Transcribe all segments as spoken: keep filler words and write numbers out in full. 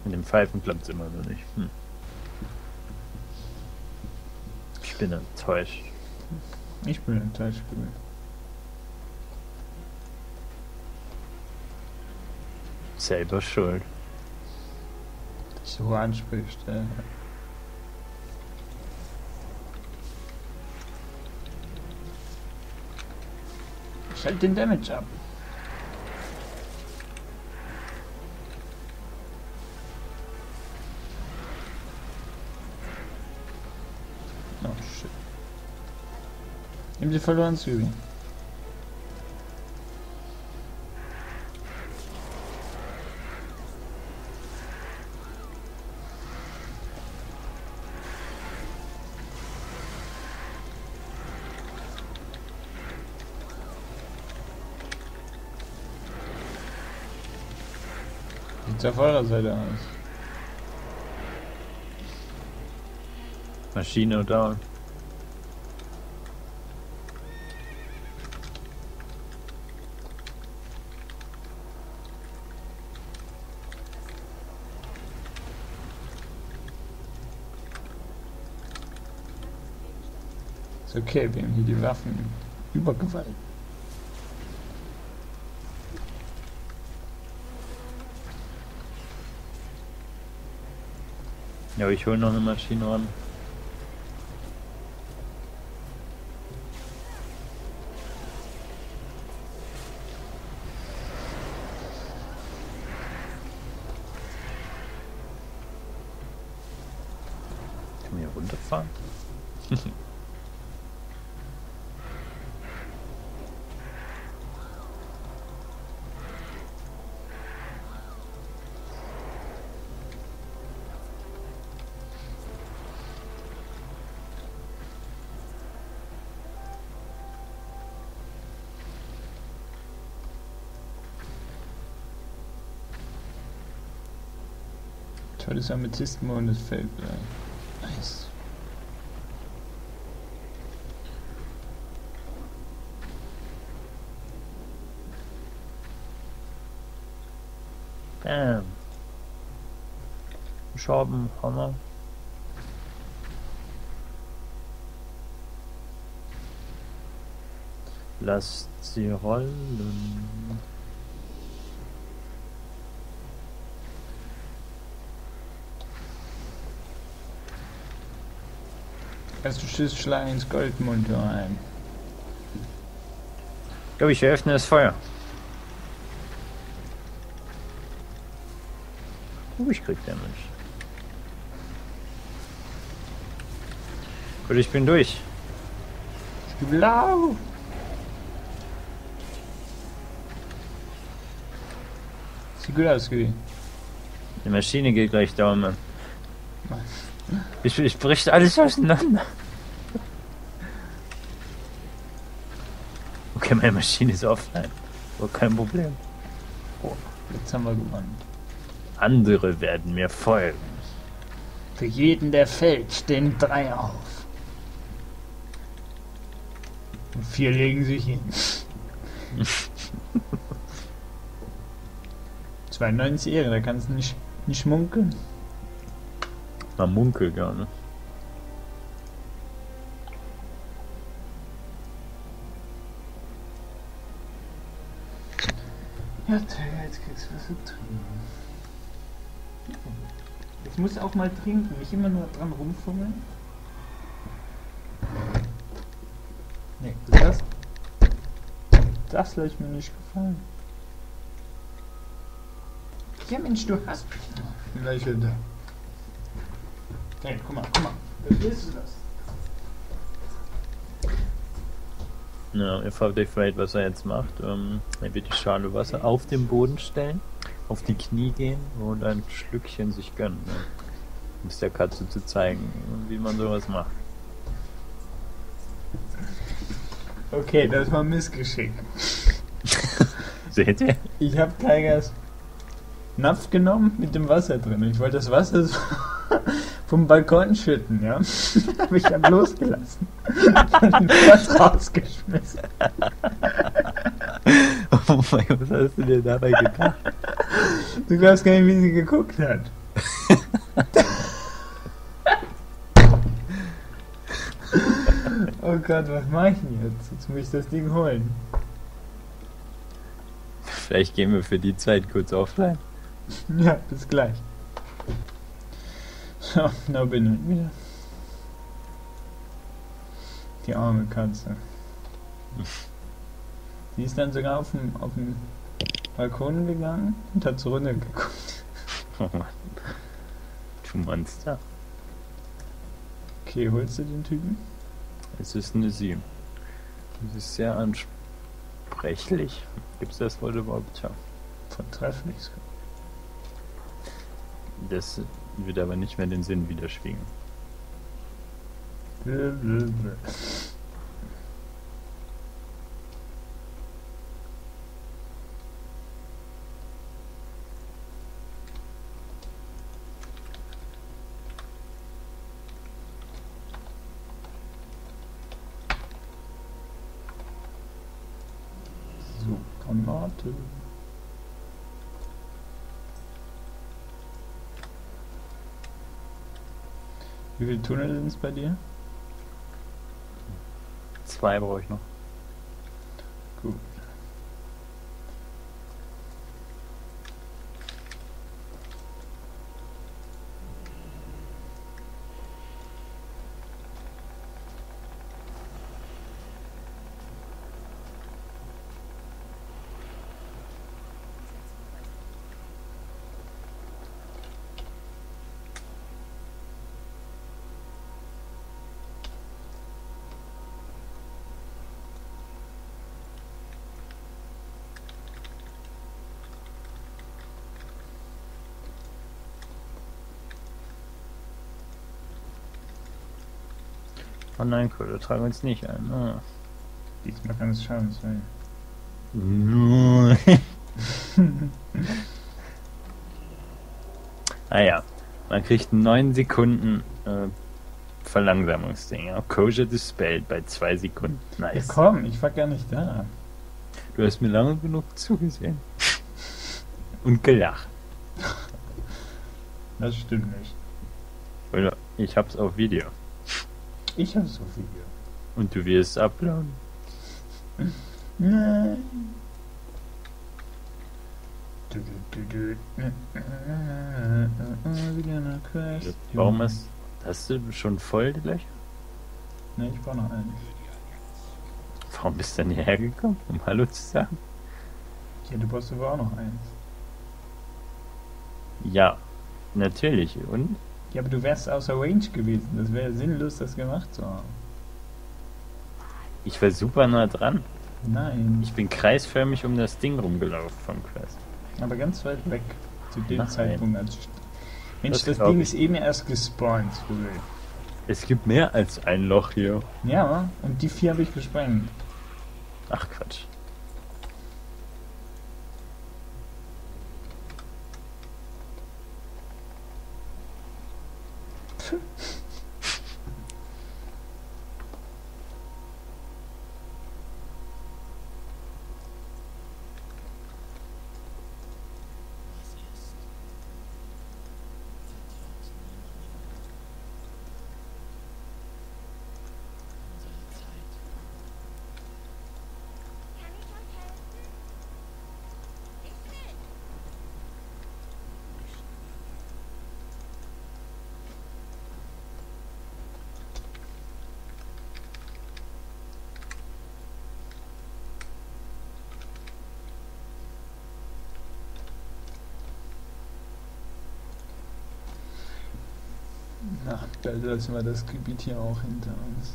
Mit dem Pfeifen klappt es immer noch nicht. Hm. Ich bin enttäuscht. Ich bin enttäuscht gewesen. Selber schuld. So ansprichst, äh. Schalt den Damage ab. Oh shit. Nimm sie verloren Züge. Sieht auf eurer Seite aus. Maschine down. Ist okay, wir haben hier die Waffen Übergewalt. Ja, ich hole noch eine Maschine ran. Kann man hier runterfahren? Tolles Amethystenmond, das fällt äh, nice. Bam. Schaben, Hammer. Lasst sie rollen. Erste Schuss schlagen ins Goldmund ein. Jo, ich eröffne das Feuer. Oh, ich krieg Damage. Gut, ich bin durch. Blau! Sieht gut aus, Gui. Die Maschine geht gleich down, Mann. Ich, ich bricht alles auseinander. Okay, meine Maschine ist offline. Aber kein Problem. Oh, jetzt haben wir gewonnen. Andere werden mir folgen. Für jeden, der fällt, stehen drei auf. Und vier legen sich hin. zweiundneunzig Ehre, da kannst du nicht, nicht munkeln. Man munkelt gar nicht. Ja, Tiger, jetzt kriegst du was zu trinken. Jetzt musst du auch mal trinken, nicht immer nur dran rumfummeln. Nee, das, das lässt mir nicht gefallen. Ja Mensch, du hast mich. Gleich hinter. Hey, guck mal, guck mal. Verstehst du das? Ja, ihr fragt euch vielleicht, was er jetzt macht. Ähm, er wird die Schale Wasser auf den Boden stellen, auf die Knie gehen und ein Schlückchen sich gönnen. Ne? Um es der Katze zu zeigen, wie man sowas macht. Okay, das war Missgeschick. Seht ihr? Ich habe Tigers Napf genommen mit dem Wasser drin. Ich wollte das Wasser so vom Balkon schütten, ja. Habe ich dann losgelassen. Und was rausgeschmissen. Oh mein Gott, was hast du dir dabei gedacht? Du glaubst gar nicht, wie sie geguckt hat. Oh Gott, was mache ich denn jetzt? Jetzt muss ich das Ding holen. Vielleicht gehen wir für die Zeit kurz offline. Ja, bis gleich. So, da bin ich wieder. Die arme Katze. Die ist dann sogar auf dem, auf dem Balkon gegangen und hat so runtergeguckt. Oh Mann. Du Monster. Okay, holst du den Typen? Es ist eine sieben. Es ist sehr ansprechlich. Gibt's das Wort überhaupt? Ja. Vortrefflich. Das wird aber nicht mehr den Sinn widerspiegeln. Blablabla. So, Granate. Wie viele Tunnel sind es bei dir? Zwei brauche ich noch. Gut. Oh nein, Kohle, tragen wir uns nicht ein. Ah. Diesmal kann es schauen sein. Ah ja, man kriegt neun Sekunden äh, Verlangsamungsding. Ja? Kosher dispelled bei zwei Sekunden. Ja Nice. komm, ich war gar nicht da. Du hast mir lange genug zugesehen. Und gelacht. Das stimmt nicht. Oder ich hab's auf Video. Ich habe so viel. Und du wirst uploaden. Nein. Du, du, du, du. Wieder eine Quest. Warum hast, hast du schon voll die Löcher? Ne, ich brauche noch einen. Warum bist du denn hierher gekommen, um Hallo zu sagen? Ja, du brauchst aber auch noch eins. Ja, natürlich. Und? Ja, aber du wärst außer Range gewesen. Das wäre sinnlos, das gemacht zu haben. Ich war super nah dran. Nein. Ich bin kreisförmig um das Ding rumgelaufen vom Quest. Aber ganz weit weg. Zu dem Nein. Zeitpunkt. Als ich Mensch, Das das, glaub Ding ich. ist eben erst gespawnt. Vogel. Es gibt mehr als ein Loch hier. Ja, und die vier habe ich gesprengt. Ach Quatsch. Na, bald lassen wir das Gebiet hier auch hinter uns.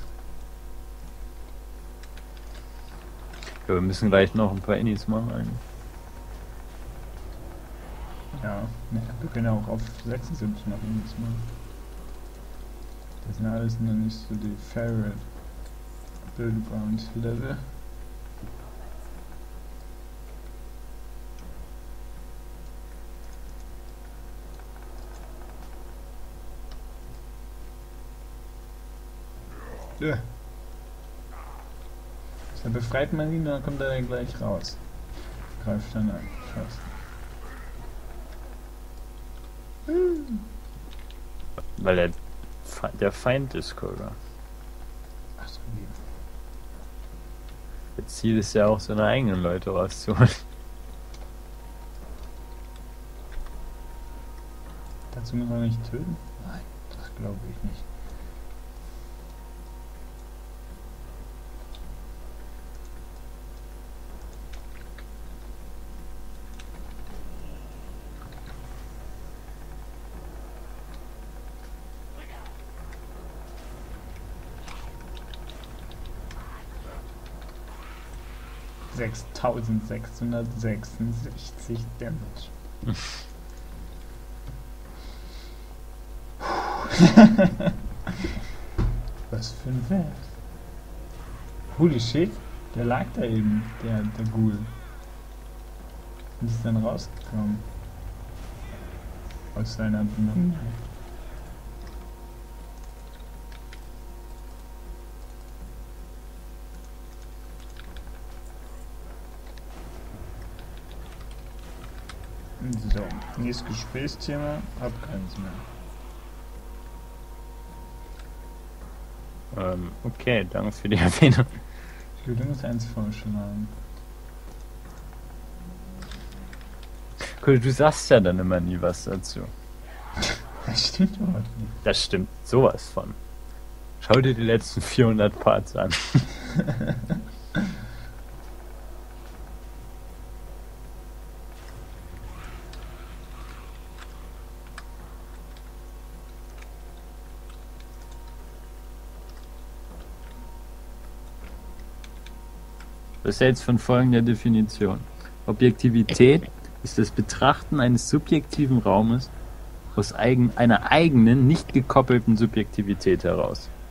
Ja, wir müssen gleich noch ein paar Innis machen. Ja, ne, wir können ja auch auf sechsundsiebzig noch irgendwas machen. Das sind alles noch nicht so die Favorite Build-Ground Level. Ja. Dann befreit man ihn, dann kommt er dann gleich raus. Greift dann an. Scheiße. Weil er Fe- der Feind ist, Koga. Achso, nee. Das Ziel ist ja auch, seine eigenen Leute rauszuholen. Dazu muss man nicht töten? Nein, das glaube ich nicht. sechstausendsechshundertsechsundsechzig Damage. Was für ein Wert. Holy shit, der lag da eben, der, der Ghoul. Und ist dann rausgekommen. Aus seiner Benamung. So, nächstes Gesprächsthema, hab keins mehr. Ähm, okay, danke für die Erwähnung. Ich würde uns eins vorschlagen. Cool, du sagst ja dann immer nie was dazu. Das stimmt überhaupt nicht. Das stimmt sowas von. Schau dir die letzten vierhundert Parts an. Was hältst du von folgender Definition? Objektivität ist das Betrachten eines subjektiven Raumes aus eigen, einer eigenen, nicht gekoppelten Subjektivität heraus.